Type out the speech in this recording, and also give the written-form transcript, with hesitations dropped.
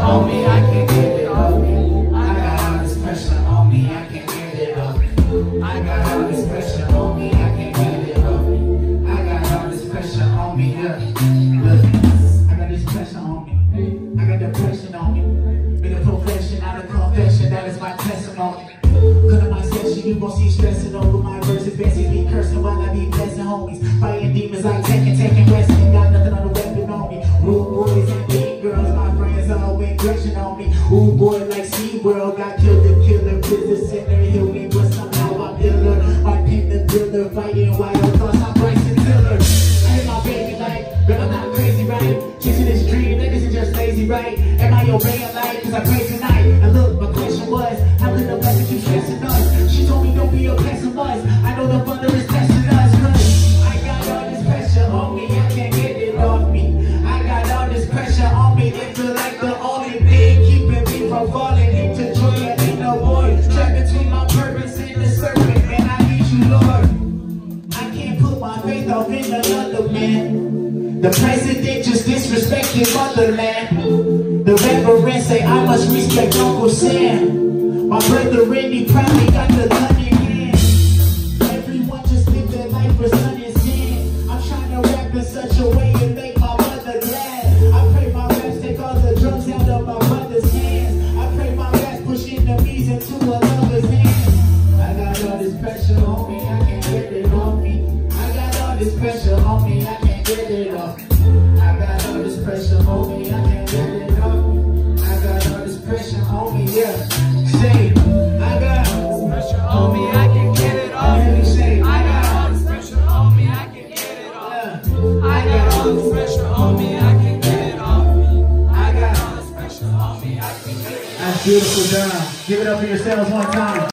on me, I can't get it off me. I got all this pressure on me, I can't get it off me. I got all this pressure on me, I can't get it off me. I got all this pressure on me, yeah. Look, I got this pressure on me. I got depression on me. Been a profession, not a confession, that is my testimony. Cut up my session, you gon' see stressing over my verses. Basically cursing while I be blessing homies. Fighting demons like taking wrestling. Got nothing on the weapon on me. Rude boys and big girls, my friends always crushing on me. Ooh boy like SeaWorld, got killed the killer. Business center, heal me, but somehow I'm iller. My pain the thriller, fighting wild thoughts, I'm Bryson Tiller. I hit my baby like, but I'm not crazy, right? Chasing this dream, niggas is just lazy, right? Am I obeying life? Cause I pray tonight. And look, my question was, how could the blessing keep stressing us? She told me don't be a pessimist. I know the Father is testing us, cause I got all this pressure on me, I can't get it off me. I got all this pressure on me, it feel like the only thing keeping me from falling into joy and in the void. Trapped between my purpose and the serpent, and I need you, Lord. I can't put my faith off in another man. The president just disrespected motherland. The reverend say I must respect Uncle Sam. My brother Randy probably got the gun in hand. Everyone just live their life for sun and sand. I'm trying to rap in such a way to make my mother glad. I pray my raps take all the drugs out of my brother's hands. I pray my raps push enemies into a lover's hands. I got all this pressure on me, I can't get it off me. I got all this pressure on me, I can't get it off me. I got all this pressure on me, I can't get it off me. I got all this pressure on me, yeah. Say, I got all this pressure on me, I can get it off me. Say, I got all this pressure on me, I can get it off me. I got all this pressure on me, I can get it off me. I got all this pressure on me, I can get it off me. That's beautiful, girl. Give it up for yourselves one time.